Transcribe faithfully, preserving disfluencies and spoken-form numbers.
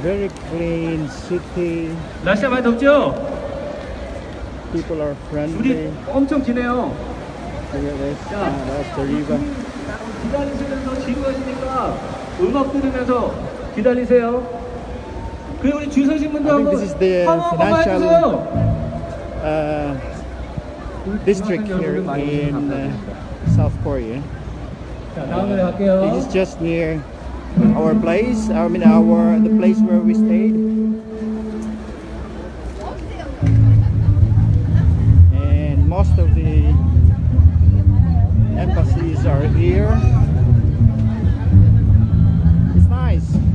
very clean city. 날씨가 많이 덥죠? People are friendly. 줄이 엄청 기네요. That's, uh, that's the river. 기다리시면서 지루하시니까 음악 들으면서 기다리세요. 그리고 우리 줄 서신 분들 I think 한번 this is the 환호 한번 해주세요. uh, district here in uh, South Korea. 자, 다음 노래 갈게요. This is just near our place. I mean, our the place where we stayed. And most of the embassies are here. It's nice.